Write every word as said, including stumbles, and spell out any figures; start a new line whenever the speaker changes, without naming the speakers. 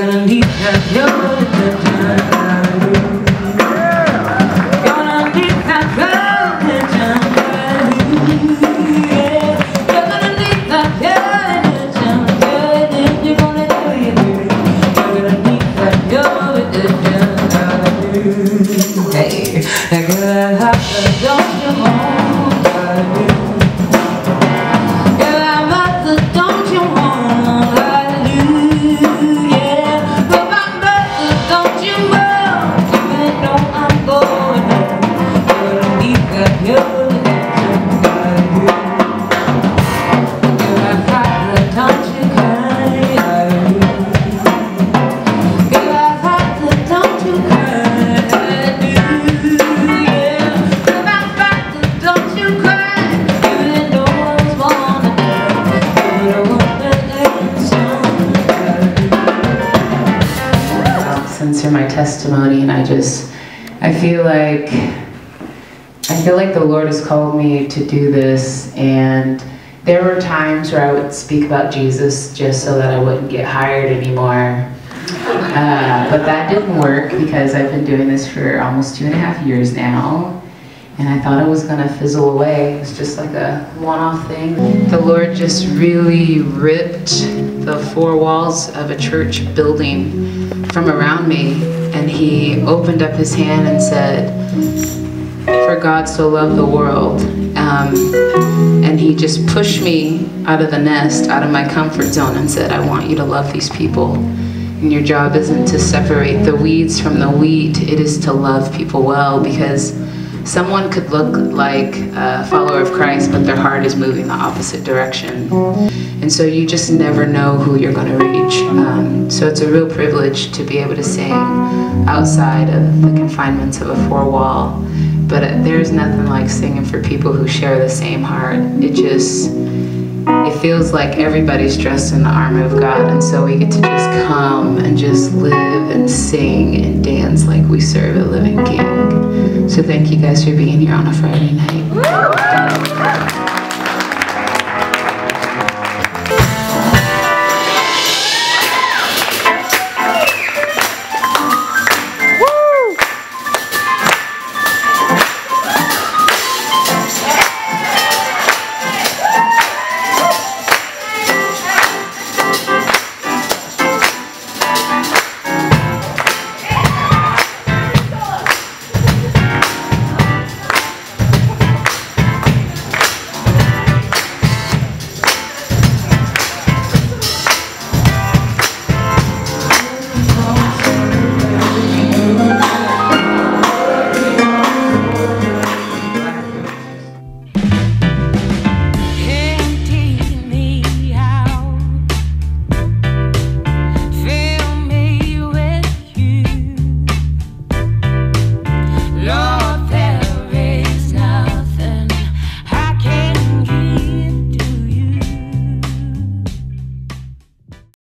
gonna need that girl that time. Gonna need that girl that time. Yeah, you're gonna need that girl that time. Yeah, you're gonna do it. You're gonna need that girl that time. Hey, that girl that has don't you want that?
Censor my testimony, and I just I feel like I feel like the Lord has called me to do this, and there were times where I would speak about Jesus just so that I wouldn't get hired anymore, uh, but that didn't work because I've been doing this for almost two and a half years now, and I thought it was gonna fizzle away. It was just like a one-off thing. The Lord just really ripped the four walls of a church building from around me, and he opened up his hand and said, "For God so loved the world," um, and he just pushed me out of the nest, out of my comfort zone, and said, "I want you to love these people, and your job isn't to separate the weeds from the wheat, it is to love people well, because someone could look like a follower of Christ, but their heart is moving the opposite direction. And so you just never know who you're going to reach. Um, so it's a real privilege to be able to sing outside of the confinements of a four-wall. But uh, there's nothing like singing for people who share the same heart. It just, it feels like everybody's dressed in the armor of God, and so we get to just come and just live and sing and dance like we serve a living King. So thank you guys for being here on a Friday night.